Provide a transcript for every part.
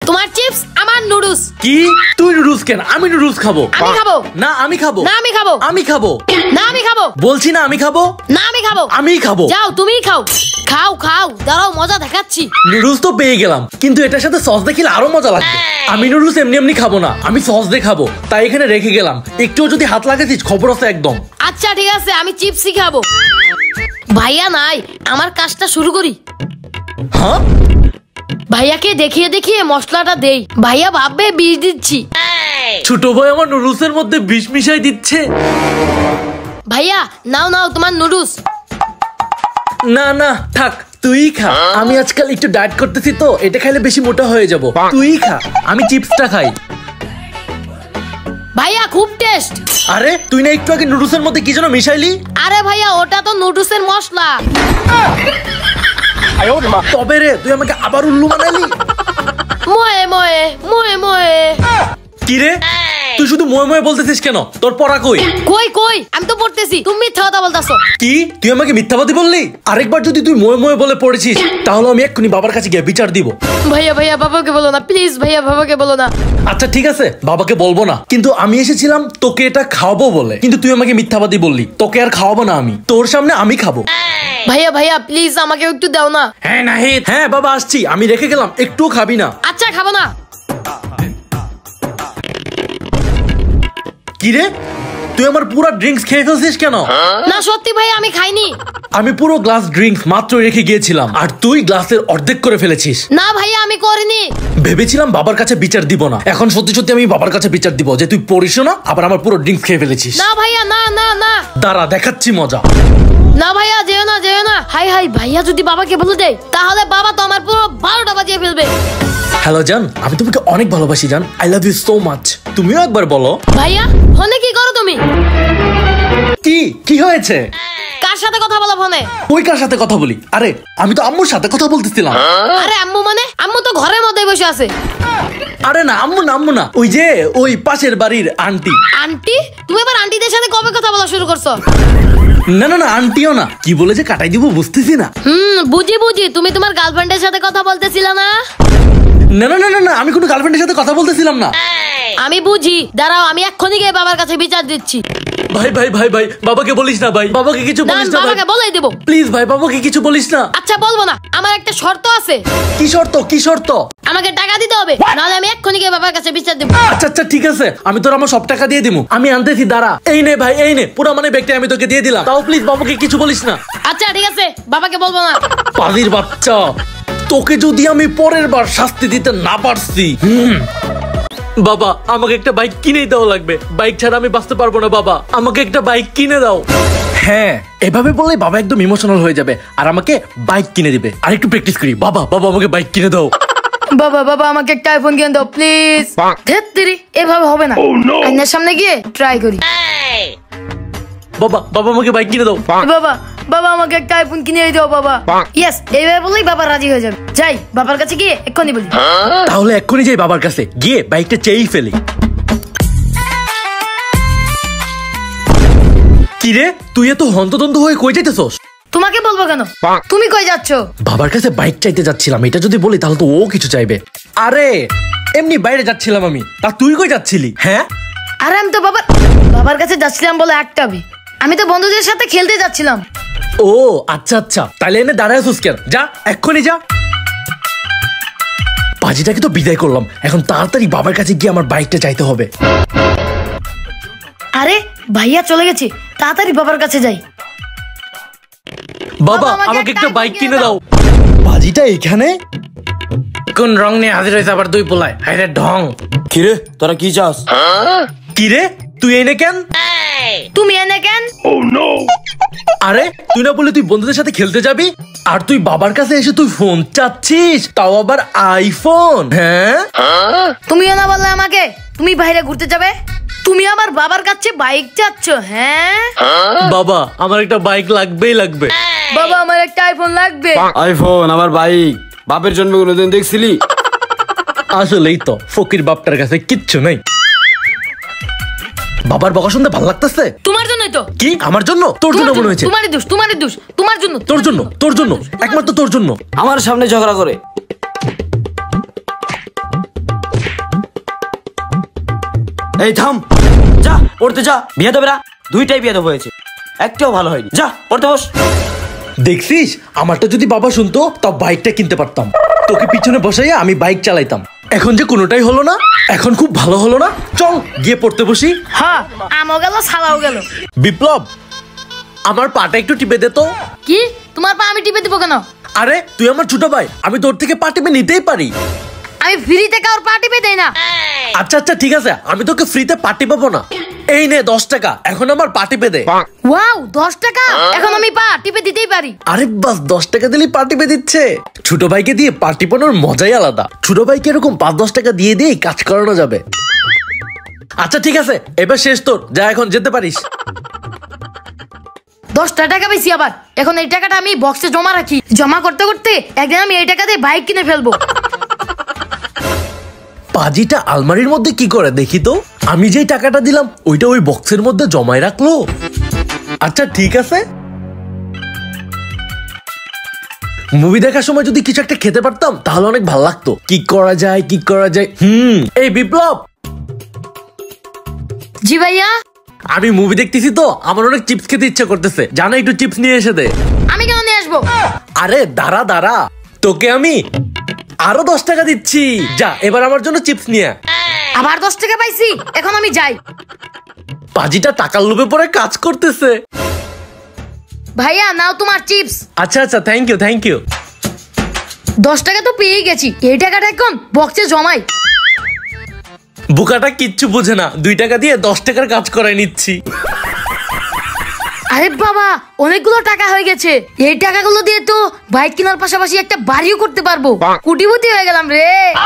তোমার চিপস আমার নুডলস। কি তুই নুডলস কেন? আমি নুডলস খাবো। আমি খাবো না, আমি খাবো না, আমি খাবো আমি খাবো না, আমি খাবো বলছি না, আমি খাবো না, আমি খাবো আমি খাবো। যাও তুমিই খাও। খাও খাও, দাঁড়াও মজা দেখাচ্ছি। নুডলস তো পেয়ে গেলাম, কিন্তু এটার সাথে সস দেখিলে আরো মজা লাগবে। আমি নুডলস এমনি এমনি খাবো না, আমি সস দিয়ে খাবো, তাই এখানে রেখে গেলাম। একটুও যদি হাত লাগাতিস খবর আছে একদম। আচ্ছা ঠিক আছে, আমি চিপসই খাবো। ভাইয়া নাই, আমার কাজটা শুরু করি। হ্যাঁ, ভাইয়াকে দেখিয়ে দেখিয়ে মশলাটা দেই। ভাইয়া ভাববে বিষ দিচ্ছি। ছোট ভাই আমার নুডলস এর মধ্যে বিষ মিশাই দিচ্ছে। ভাইয়া নাও নাও তোমার নুডলস। না না থাক, তুই খা। আমি আজকাল একটু ডায়েট করতেছি তো, এটা খাইলে বেশি মোটা হয়ে যাব। তুই খা, আমি চিপসটা খাই। ভাইয়া খুব টেস্ট। আরে তুই না একটু আগে নুডলস এর মধ্যে কি যেন মিশাইলি? আরে ভাইয়া ওটা তো নুডলসের মশলা। তবে রে, তুই আমাকে আবার উল্লু বানালি। ময়ে ময়ে ময়ে ময়ে। কি রে, তুই শুধু ময়ে ময়ে বলতেছিস কেন? তোর পড়া কই? কই কই, আমি তো পড়তেছি, তুমি মিথ্যা কথা বলতাছো। কি তুই আমাকে মিথ্যাবাদী বললি? আরেকবার যদি তুই ময়ে ময়ে বলে পড়েছিস, তাহলে আমি এক্ষুনি বাবার কাছে গিয়ে বিচার দিব। ভাইয়া ভাইয়া বাবাকে বলো না প্লিজ, ভাইয়া বাবাকে বলো না। আচ্ছা ঠিক আছে, বাবাকে বলবো না, কিন্তু আমি এসেছিলাম তোকে এটা খাওয়াবো বলে। কিন্তু তুই আমাকে মিথ্যাবাদী বললি, তোকে আর খাওয়াবো না আমি, তোর সামনে আমি খাবো। ভাইয়া ভাইয়া প্লিজ আমাকে একটু দাও না। হ্যাঁ নাহিদ, হ্যাঁ বাবা আসছি, আমি রেখে গেলাম, একটুও খাবি না? আচ্ছা খাবো না। কি রে, তুই আমার পুরো ড্রিঙ্কস খেয়ে ফেলছিস কেন? না সত্যি ভাইয়া আমি খাইনি। আমি পুরো গ্লাস ড্রিঙ্কস মাত্র রেখে গিয়েছিলাম, আর তুই গ্লাসের অর্ধেক করে ফেলেছিস। না ভাইয়া আমি করিনি। ভেবেছিলাম বাবার কাছে বিচার দিব না, এখন সত্যি সত্যি আমি বাবার কাছে বিচার দিব যে তুই পড়িস না, আবার আমার পুরো ড্রিঙ্কস খেয়ে ফেলেছিস। না ভাইয়া না না না। দাঁড়া দেখাচ্ছি মজা। না ভাইয়া যেও না যেও না। হাই হাই, ভাইয়া যদি বাবাকে বলে দেয় তাহলে বাবা তো আমার পুরো 12টা বাজিয়ে ফেলবে। হ্যালো জান, আমি তোমাকে অনেক ভালোবাসি জান, I love you so much. তুমিও একবার বলো। ভাইয়া ফোনে কি করো তুমি? কি কি হয়েছে? কার সাথে কথা বলো ফোনে? ওই কার সাথে কথা বলি? আরে আমি তো আম্মুর সাথে কথা বলতেছিলাম। আরে আম্মু মানে? আম্মু তো ঘরের মধ্যেই বসে আছে। আরে না আম্মু না, আম্মু না, ওই যে ওই পাশের বাড়ির আন্টি। আন্টি? তুমি এবার আন্টিদের সাথে কবে কথা বলা শুরু করছো? না না না, আন্টিও না, কি বলে যে কাটাই দিব বুঝতেছি না। বুঝি বুঝি, তুমি তোমার গার্লফ্রেন্ডের সাথে কথা বলতেছিলে না? না না না না না, আমি কোনো গার্লফ্রেন্ডের সাথে কথা বলতেছিলাম না। আমি বুঝি, দাঁড়াও আমি এক্ষুনি গিয়ে বাবার কাছে বিচার দিচ্ছি। ভাই ভাই ভাই ভাই, বাবাকে বলিস না ভাই, বাবাকে কিছু বলিস না ভাই, বাবাকে বলেই দেব। প্লিজ ভাই, বাবাকে কিছু বলিস না। আচ্ছা বলবো না, আমার একটা শর্ত আছে। কি শর্ত? কি শর্ত? আমাকে টাকা দিতে হবে, নাহলে আমি এক্ষুনি গিয়ে বাবার কাছে বিচার দেব। আচ্ছা আচ্ছা ঠিক আছে, আমি তোর আমার সব টাকা দিয়ে দিমু, আমি আনতেছি দাঁড়া। এই নে ভাই, এই নে পুরো মানে ব্যাগটা আমি তোকে দিয়ে দিলাম, তাও প্লিজ বাবাকে কিছু বলিস না। আচ্ছা ঠিক আছে, বাবাকে বলবো না। পাজির বাচ্চা, তোকে যদি আমি পরের বার শাস্তি দিতে না পারছি। বাবা আমাকে একটা বাইক কিনেই দেওয়া লাগবে, বাইক ছাড়া আমি বাঁচতে পারবো না। বাবা আমাকে একটা বাইক কিনে দাও। হ্যাঁ, এভাবে বললে বাবা একদম ইমোশনাল হয়ে যাবে আর আমাকে বাইক কিনে দিবে। আর একটু প্র্যাকটিস করি। বাবা বাবা আমাকে বাইক কিনে দাও। বাবা বাবা আমাকে একটা আইফোন কিনে দাও প্লিজ। ধেত্তেরি, এভাবে হবে না, আয়নার সামনে গিয়ে ট্রাই করি। বাবা বাবা আমাকে বাইক কিনে দাও। বাবা বাবা আমাকে একটা আইফোন কিনে দাও বাবা। ইয়েস, এইভাবে বললেই বাবা রাজি হয়ে যাবে। যাই বাবার কাছে গিয়ে এক্ষুনি বলি। তাহলে এক্ষুনি যাই বাবার কাছে, গিয়ে বাইকটা চেয়েই ফেলি। কি রে, তুই এত হন্তদন্ত হয়ে কই যাইতেছস? তোমাকে বলবো কেন, তুমি কই যাচ্ছ? বাবার কাছে বাইক চাইতে যাচ্ছিলাম, এটা যদি বলি তাহলে তো ও কিছু চাইবে। আরে এমনি বাইরে যাচ্ছিলাম আমি, তা তুই কই যাচ্ছিলি? হ্যাঁ আরে আমি তো বাবার কাছে যাচ্ছিলাম বলে একটাবি, আমি তো বন্ধুদের সাথে খেলতে যাচ্ছিলাম। ও আচ্ছা আচ্ছা, তাহলে এনে দাঁড়ায় আছিস কেন? যা এক্ষুনি যা। বাজিটাকে তো বিদায় করলাম, এখন তাড়াতাড়ি বাবার কাছে গিয়ে আমার বাইকটা চাইতে হবে। আরে ভাইয়া চলে গেছে, তাড়াতাড়ি বাবার কাছে যাই। বাবা আমাকে একটা বাইক কিনে দাও। বাজিটা এখানে কোন রং নিয়ে হাজির হয়েছে আবার দুই পোলায়? হায়রে ঢং। কিরে তোরা কি চাস? কি রে তুই এনে কেন? তুমি এনে কেন? আরে তুই না বলে তুই বন্ধুদের সাথে খেলতে যাবি, আর তুই বাবার কাছে এসে তুই ফোন চাচ্ছিস, তাও আবার আইফোন। হ্যাঁ তুমিও না বললে আমাকে তুমি বাইরে ঘুরতে যাবে, তুমি আমার বাবার কাছে বাইক চাচ্ছ? হ্যাঁ বাবা আমার একটা বাইক লাগবেই লাগবে। বাবা আমার একটা আইফোন লাগবে। আইফোন আবার বাইক? বাপের জন্ম কোনোদিন দেখছিলি? আসলেই তো ফকির বাপটার কাছে কিচ্ছু নেই। বাবার বকা শুনতে ভালো লাগতেছে। তোমার জন্যই তো। কি আমার জন্য? তোর জন্য মনে হয়েছে। তোমারই দোষ, তোমারই দোষ, তোমার জন্য, তোর জন্য, তোর জন্য, একমাত্র তোর জন্য। আমার সামনে ঝগড়া করে। এই থাম, যা পড়তে যা। বিয়ে দেবে না, দুইটাই বিয়ে হয়েছে, একটাও ভালো হয়নি। যা পড়তে বস। দেখছিস, আমারটা যদি বাবা শুনতো তাও বাইকটা কিনতে পারতাম। তোকে পিছনে বসাইয়া আমি বাইক চালাইতাম। এখন যে কোনোটাই হলো না, এখন খুব ভালো হলো না। চল গিয়ে পড়তে বসি। হ্যাঁ, আমও গেল সালাও গেল। বিপ্লব, আমার পাটা একটু টিপে দে তো। কি, তোমার পা আমি টিপে দিব কেন? আরে তুই আমার ছোট ভাই, আমি তোর থেকে পা টিপে নিতেই পারি। আমি ফ্রিতে কারোর পা টিপে দেই না। আচ্ছা আচ্ছা ঠিক আছে, আমি তোকে ফ্রিতে পা টিপাবো না। এই নে 10 টাকা, এখন আমার পা টিপে দে। ওয়াও, 10 টাকা! এখন আমি পা টিপে দিতেই পারি। আরে বাস, 10 টাকা দিলেই পা টিপে দিচ্ছে। ছোট ভাইকে দিয়ে পা টিপানোর মজাই আলাদা। ছোট ভাইকে এরকম 5-10 টাকা দিয়ে দিয়ে কাজ করানো যাবে। আচ্ছা ঠিক আছে, এবার শেষ তোর, যা এখন যেতে পারিস। 10টা টাকা পেয়েছি আবার। এখন এই টাকাটা আমি বক্সে জমা রাখি। জমা করতে করতে একদিন আমি এই টাকা দিয়ে বাইক কিনে ফেলবো। পাজিটা আলমারির মধ্যে কি করে দেখি তো। আমি যেই টাকাটা দিলাম ওইটা ওই বক্সের মধ্যে জমায় রাখলো। আচ্ছা ঠিক আছে, মুভি দেখার সময় যদি কিছু একটা খেতে পারতাম তাহলে অনেক ভালো লাগতো। কি করা যায়, কি করা যায়? এই বিপ্লব। জি ভাইয়া। আমি মুভি দেখতেছি তো, আমার অনেক চিপস খেতে ইচ্ছা করতেছে, জানা একটু চিপস নিয়ে এসে দে। আমি কেন নিয়ে আসবো? আরে দাঁড়া দাঁড়া, তোকে আমি আরো 10 টাকা দিচ্ছি। যা এবার আমার জন্য চিপস নিয়ে। আবার 10 টাকা পাইছি, এখন আমি যাই। পাজিটা টাকার লোভে পরে কাজ করতেছে। ভাইয়া নাও তোমার চিপস। আচ্ছা আচ্ছা, থ্যাংক ইউ থ্যাংক ইউ। 10 টাকা তো পেয়ে গেছি, এই টাকাটা এখন বক্সে জমাই। বুকাটা কিচ্ছু বুঝে না, 2 টাকা দিয়ে 10 টাকার কাজ করাই নিচ্ছি। আরে বাবা, অনেকগুলো টাকা হয়ে গেছে। এই টাকাগুলো দিয়ে তো বাইক কেনার পাশাপাশি একটা বাড়িও করতে পারবো। কোটিপতি হয়ে গেলাম রে।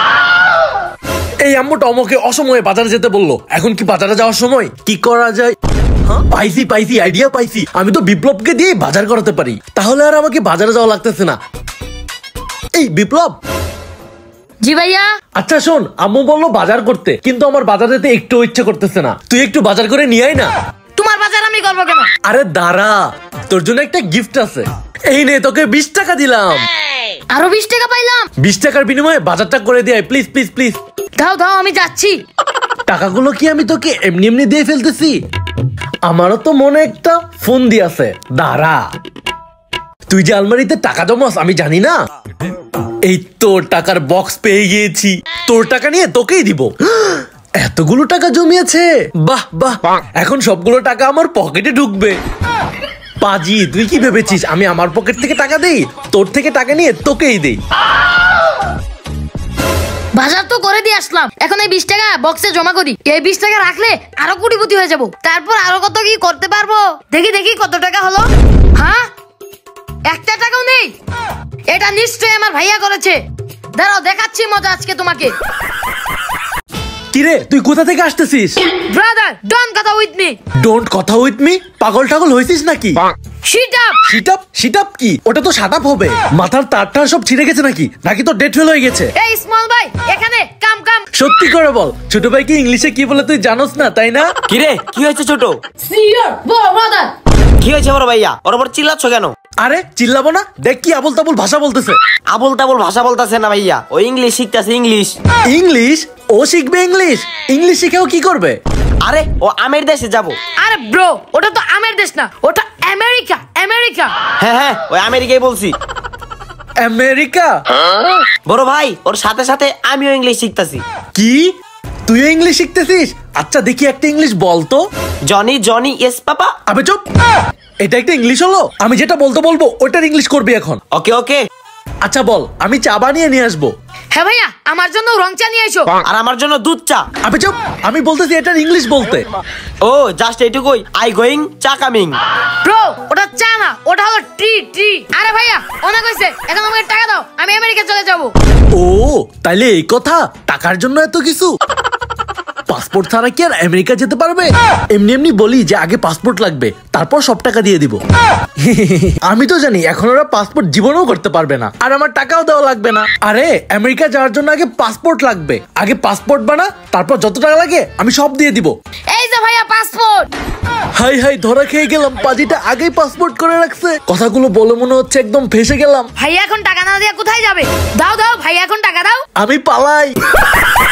এই আম্মুটা আমাকে অসময়ে বাজারে যেতে বললো, এখন কি বাজারে যাওয়ার সময়? কি করা যায়? পাইছি পাইছি, আইডিয়া পাইছি। আমি তো বিপ্লবকে দিয়ে বাজার করাতে পারি, তাহলে আর আমাকে বাজারে যাওয়া লাগতেছে না। এই বিপ্লব। জি ভাইয়া। আচ্ছা শোন, আম্মু বললো বাজার করতে, কিন্তু আমার বাজার যেতে একটু ইচ্ছে করতেছে না। তুই একটু বাজার করে নিয়ে আয় না। তোমার বাজার আমি করবো কেন? আরে দাঁড়া, তোর জন্য একটা গিফট আছে। এই নে, তোকে 20 টাকা দিলাম। আরো 20 টাকা পাইলাম। 20 টাকার বিনিময়ে বাজারটা করে দিয়ে প্লিজ প্লিজ প্লিজ। দাও দাও, আমি যাচ্ছি। টাকাগুলো কি আমি তোকে এমনি এমনি দিয়ে ফেলতেছি? আমারও তো মনে একটা ফোন দিয়েছে, দাঁড়া। তুই যে আলমারিতে টাকা জমাস আমি জানি না। এই তোর টাকার বক্স পেয়ে গিয়েছি, তোর টাকা নিয়ে তোকেই দিব। এতগুলো টাকা জমিয়েছে, বাহ বাহ। এখন সবগুলো টাকা আমার পকেটে ঢুকবে। পাজি, তুই কি ভেবেছিস আমি আমার পকেট থেকে টাকা দেই? তোর থেকে টাকা নিয়ে তোকেই দেই। বাজার তো করে দিয়ে আসলাম, এখন এই 20 টাকা বক্সে জমা করি। এই 20 টাকা রাখলে আরো কোটিপতি হয়ে যাব। তারপর আরো কত কি করতে পারবো। দেখি দেখি কত টাকা হলো। হ্যাঁ, একটা টাকাও নেই। এটা নিশ্চয়ই আমার ভাইয়া করেছে। দাঁড়াও, দেখাচ্ছি মজা আজকে তোমাকে। কিরে, তুই কোথা থেকে আসতেছিস? ব্রাদার, ডোন্ট কথা উইথ মি। ডোন্ট কথা উইথ মি? পাগল টাগল হয়েছিস নাকি? Sheet up. শিট আপ কি? ওটা তো শাট আপ হবে। মাথার তারটা সব ছিঁড়ে গেছে নাকি? নাকি তো ডেট ফেল হয়ে গেছে? এই স্মল ভাই, এখানে কাম কাম। সত্যি করে বল, ছোট ভাই কি ইংলিশে কি বলে তুই জানোস না, তাই না? কিরে, কি হয়েছে ছোট? Senior brother. কি হয়েছে বড় ভাইয়া? ওর উপর চিল্লাচ্ছ কেন? আরে চিল্লাবো না, দেখ কি আবল তাবল ভাষা বলতেছে। আবল তাবল ভাষা বলতেছে না ভাইয়া, ও ইংলিশ শিখতেছে। English English? ও শিখবে ইংলিশ? ইংলিশ শিখেও কি করবে? আরে ও আমের দেশে যাব। আরে ব্রো, ওটা তো আমের দেশ না, ওটা আমেরিকা। আমেরিকা। হ্যাঁ হ্যাঁ, ওই আমেরিকায় বলছি। আমেরিকা? বড় ভাই, ওর সাথে সাথে আমিও ইংলিশ শিখতেছি। কি, তুইও ইংলিশ শিখতেছিস? আচ্ছা দেখি একটা ইংলিশ বলতো। Johnny Johnny yes papa. আবে চুপ, এটা একটা ইংলিশ হলো? আমি যেটা বলতে বলবো ওইটার ইংলিশ করবি এখন। ওকে ওকে। আচ্ছা বল, আমি চা বানিয়ে নিয়ে আসবো। হ্যাঁ ভাইয়া, আমার জন্য রং চা নিয়ে এসো। আর আমার জন্য দুধ চা। আবে চুপ, আমি বলতেছি এটার ইংলিশ বলতে। ও জাস্ট এইটুকুই, I going, cha coming. Bro, ওটা চা না, ওটা হলো টি টি। আরে ভাইয়া, অনেক হয়েছে, এখন আমাকে টাকা দাও, আমি আমেরিকা চলে যাব। ও তাইলে এই কথা, টাকার জন্য এত কিছু? পাসপোর্ট ছাড়া কি আর আমেরিকা যেতে পারবে? এমনি এমনি বলি যে আগে পাসপোর্ট লাগবে, তারপর সব টাকা দিয়ে দিব। আমি তো জানি এখন ওরা পাসপোর্ট জীবনেও করতে পারবে না, আর আমার টাকাও দেওয়া লাগবে না। আরে আমেরিকা যাওয়ার জন্য আগে পাসপোর্ট লাগবে, আগে পাসপোর্ট বানা, তারপর যত টাকা লাগে আমি সব দিয়ে দিব। এই যে ভাইয়া পাসপোর্ট। হাই হাই, ধরা খেয়ে গেলাম। পাজিটা আগেই পাসপোর্ট করে রাখছে। কথাগুলো বলে মনে হচ্ছে একদম ফেসে গেলাম। ভাইয়া এখন টাকা না দিয়ে কোথায় যাবে? দাও দাও, ভাইয়া এখন টাকা দাও। আমি পালাই।